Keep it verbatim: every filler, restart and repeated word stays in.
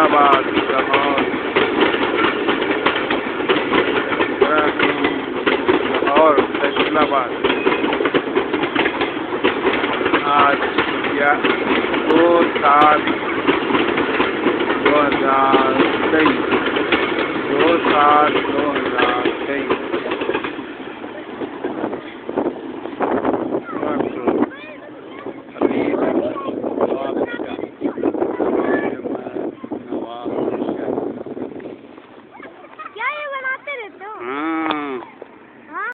फैसलाबाद लाहौर लाहौर फैसलाबाद। आज या दो सात दो हजार तेईस दो सात दो